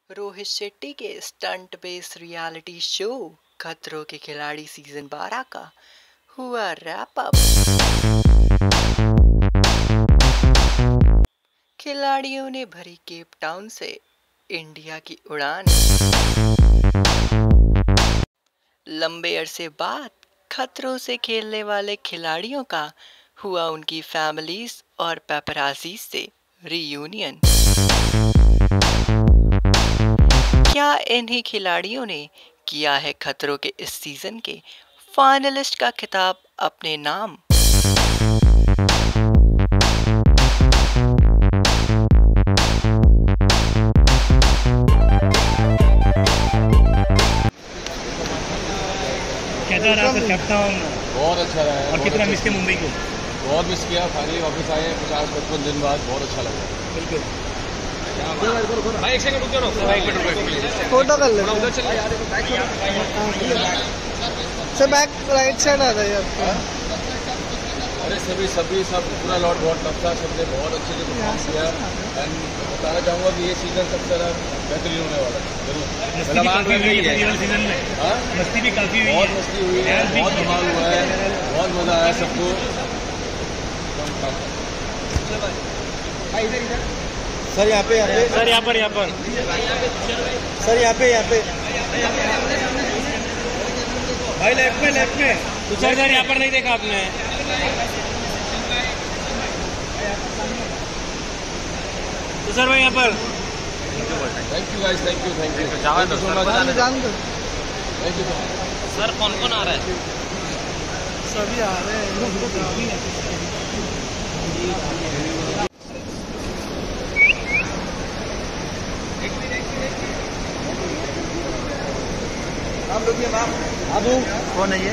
रोहित शेट्टी के stunt based reality show खतरों के खिलाड़ी सीजन 12 का हुआ रैप अप। खिलाड़ियों ने भरी केप टाउन से इंडिया की उड़ान। लंबे अरसे बाद खतरों से खेलने वाले खिलाड़ियों का हुआ उनकी फैमिलीज और पेपराजी से रीयूनियन। क्या इन्हीं खिलाड़ियों ने किया है खतरों के इस सीजन के फाइनलिस्ट का खिताब अपने नाम? कैसा रहा सर कैप्टन? बहुत अच्छा रहा है। और कितना मिस किया मुंबई को? बहुत मिस किया। फाइनली वापस आए 50-55 दिन बाद। बहुत अच्छा लगा। बिल्कुल भाई एक सेकंड रुक जाओ। फोटो कर ले। उधर चल सर बैक राइट साइड आ जाइए आपका। अरे सब पूरा लॉट बहुत टफ था। सबने बहुत अच्छे से परफॉर्म किया एंड बताना चाहूँगा कि ये सीजन सबसे ज़्यादा बेहतरीन होने वाला है। जरूर सीजन में मस्ती भी काफी हुई है। बहुत मस्ती हुई है, बहुत धमाल हुआ है, बहुत मज़ा आया सबको। सर यहाँ पे सर यहाँ पर सर यहाँ पे भाई लेफ्ट में तुषार सर यहाँ पर नहीं देखा आपने? तुषार भाई यहाँ पर। Thank you guys, thank you so much. Thank you sir कौन आ रहा है? सभी आ रहे हैं। आप लोग अबू कौन है ये?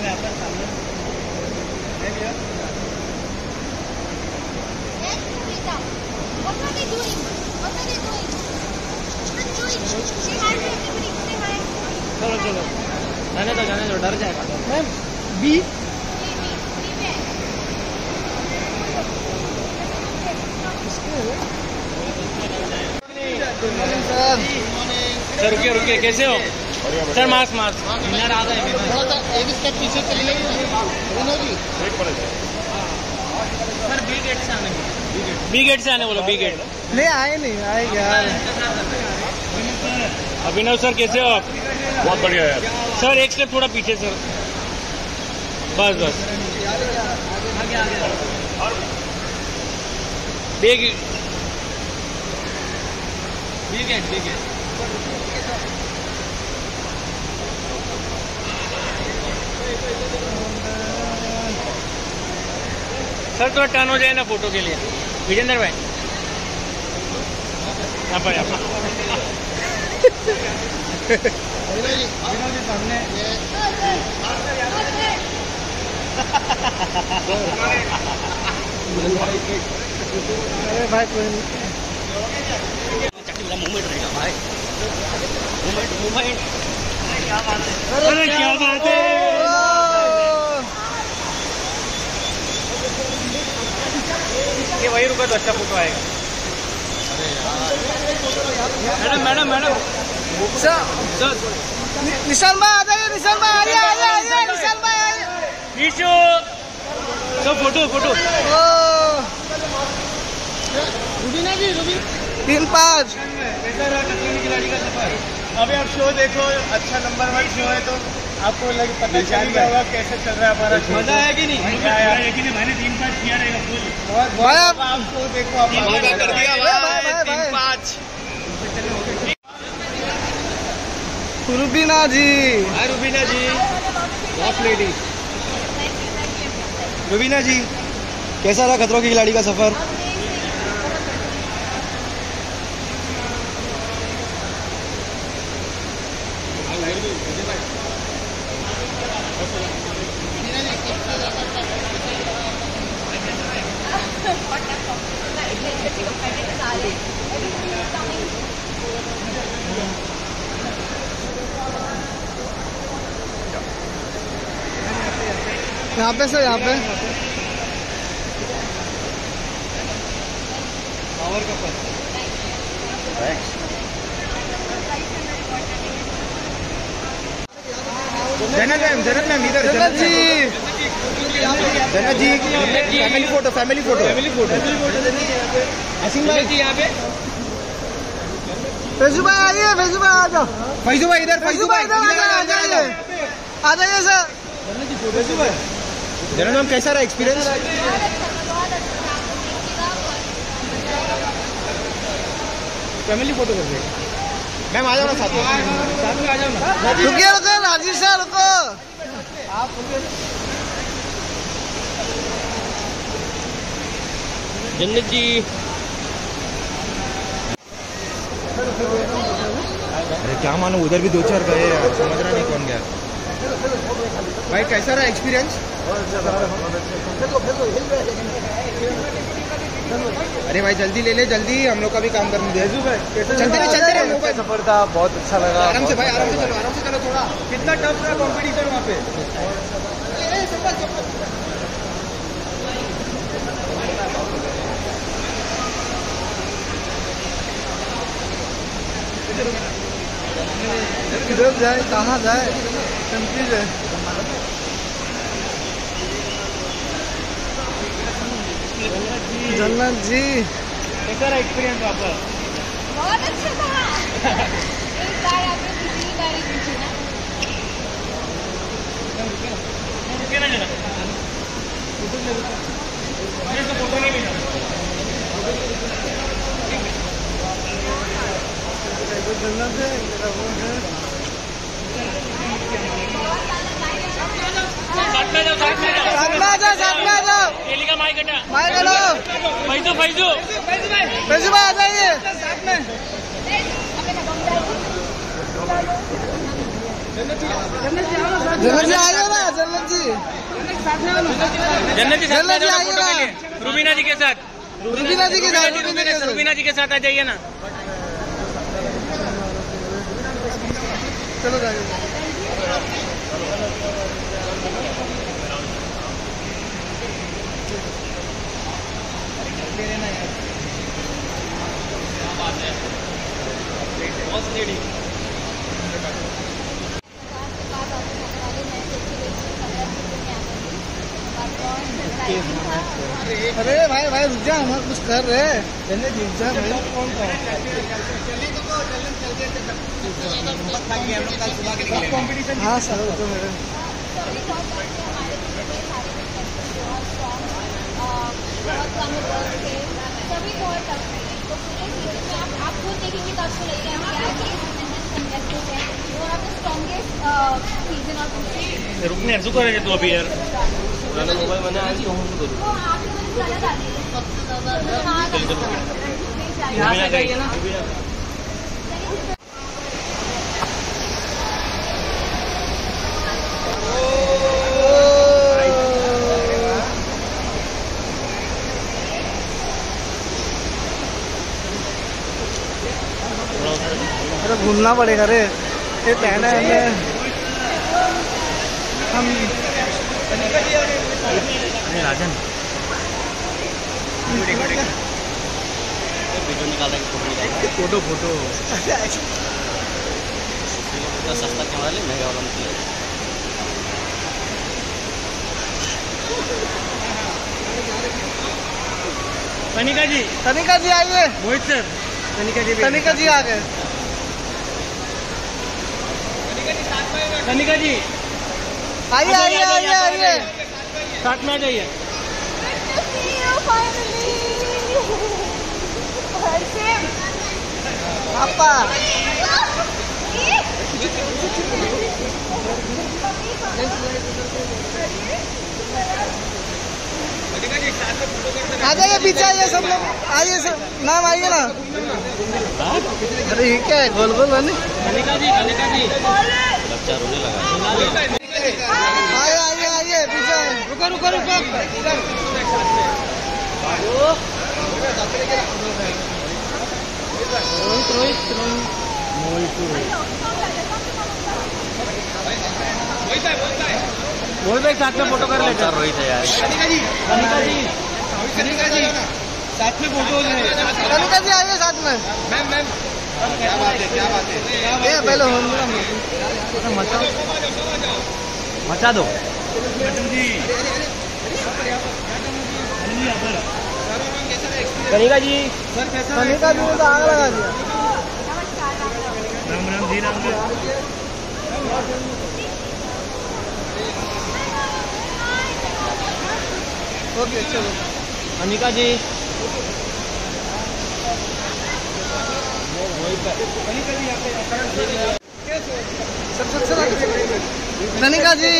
चलो जाने दो डर जाएगा। मैम बी सर रुकिए कैसे हो सर? मास्क विनर आ गए। एक स्टेप पीछे चलिए। सर बी गेट से आने बोलो। बी गेट नहीं आए यार। अभिनव सर कैसे हो आप? बहुत बढ़िया यार। सर एक स्टेप थोड़ा पीछे सर। बस बी गेट सर थोड़ा टर्न हो जाए ना फोटो के लिए। विजेंद्र भाई यहाँ पर सामने अरे भाई कोई मूवमेंट रहेगा भाई। मूवमेंट अरे क्या बात है। ये वही रुका तो अच्छा फोटो आएगा। मैडम सर निशान भाई आ जाइए। निशान भाई आइए। निशान भाई आइए। ईशो सब फोटो रुबीना जी 3-5। खिलाड़ी का सफर। अभी आप शो देखो। अच्छा नंबर 1 शो है तो आपको पता चल गया होगा कैसे चल रहा है हमारा शो। मजा आया कि नहीं? मैंने 3-5 किया रहेगा फुल। भाई आप शो देखो। आप कर दिया भाई 3-5। Rubina ji. Hi Rubina ji. Top lady Rubina ji, कैसा रहा खतरों के खिलाड़ी का सफर? यहाँ पे सर, यहाँ पे पावर का जन्नत मैम इधर, जन्नत जी, फैमिली फोटो असीम भाई जी यहाँ पे। फैजू भाई आइए, फैजू भाई आ जाओ, फैजू भाई इधर, फैजू भाई इधर आ जाइए सर। फैजू भाई, जन्नत मैम कैसा रहा एक्सपीरियंस? फैमिली फोटो कर रहे मैम, आ जाओ ना साथ में आ जाओ ना। रुकिए राजीव सर रुको आप। जन्नत जी, अरे क्या मानो, उधर भी 2-4 गए यार, समझ रहा नहीं कौन गया। भाई कैसा रहा एक्सपीरियंस? अरे भाई जल्दी ले ले, जल्दी हम लोग का भी काम करने दे। चलते रहे। सफर था बहुत अच्छा लगा। आराम से भाई, आराम से चलो थोड़ा। कितना टफ था कंपटीशन वहाँ पे? किधर जाए, कहाँ जाए, कंफ्यूज है। जन्नत जी, कैसा रहा एक्सपीरियंस आपका? बहुत अच्छा था। एक बार आपने पिछली बार ही पूछी ना। रुके ना जरा, फोटो नहीं मिला। जन्नत है, मेरा वो है। साथ में जाओ। केली का माइक हटा। फैजू फैजू भाई आ जाइए साथ में। जन्नत जी आइए ना, जन्नत जी आइए ना। रुबीना जी के साथ आ जाइए ना। चलो जाइए। अरे भाई रुक जा, हम कुछ कर रहे हैं। हाँ सर, तो मेरे सभी बहुत टफ है, तो पूरे सीजन में आप खुद देखेंगे तो आपको लगेगा कि कंटेस्टेंट है वो आप द स्ट्रॉन्गेस्ट सीजन ऑफ। रुकने अर्जू करेंगे तू अभी यार। मोबाइल मैंने आज तो आप घूमना पड़ेगा रे, ये कहना है हम। राजन फोटो सस्ता कैमरा ले, महंगा वाला मतलब। तनिका जी आइए। मोहित सर, तनिका जी आ गए। तनिका जी आइए। साथ में आ जाइए। पापा आ जाइए, पीछे आइए सब लोग, आइए सब, नाम आइए ना। अरे ये क्या है, गोल बनी। कनिका जी बच्चा रोने लगा। आइए पीछे। रुको मोहित भाई साथ में फोटो कर लेते हैं। रोहित है यार। कनिका जी साथ में फोटो है। कनिका जी आइए साथ में। मैम क्या बात है। पहले मचा दो। कनिका जी, कनिका जी तो आग लगा दिया। राम राम जी, राम राम। ओके चलो। कनिका जी, कनिका जी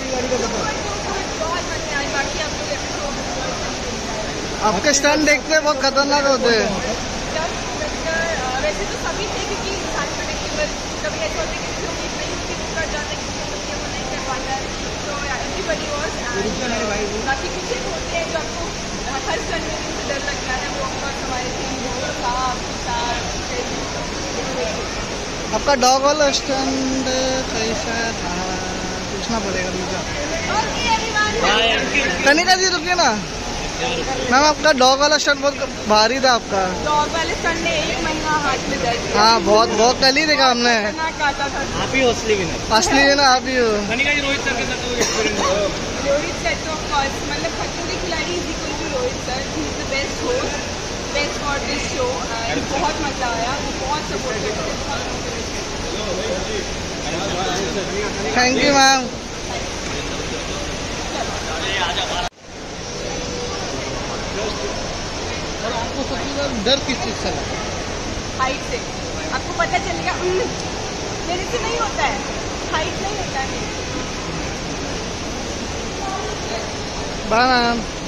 आपके स्टंट देखते हैं बहुत खतरनाक होते हैं। वैसे तो सभी थे क्योंकि साथ में कभी ऐसा होता है कि लोग एक नहीं कर जाते हैं, किसी को नहीं कर पाता है, तो एवरीबडी वाज बाकी कुछ होते हैं जो आपको हर करने से डर लगता है, वो हमारे टीम था आपका डॉग वाला स्टंट कैसा था पूछना पड़ेगा मुझे। कनिका जी रुकिए ना मैम, आपका डॉग वाला स्टंट बहुत भारी था आपका। डॉग वाले स्टंट ने 1 महीना हाथ में दर्द किया। हाँ बहुत बहुत कल ही देखा हमने। काटा था। आप ही असली विनर। असली है ना आप ही हो। कनिका जी, रोहित सर के साथ एक्सपीरियंस रोहित सर तो ऑफकोर्स मतलब खतरों के खिलाड़ी is equal to Rohit sir, he is the best host, best for this show. बहुत मजा आया, बहुत सपोर्टिव थे। Thank you ma'am. और आपको सबसे ज्यादा डर किस चीज से लगा? हाइट से। आपको पता चलेगा मेरे से नहीं होता है, हाइट नहीं होता है। Bye ma'am.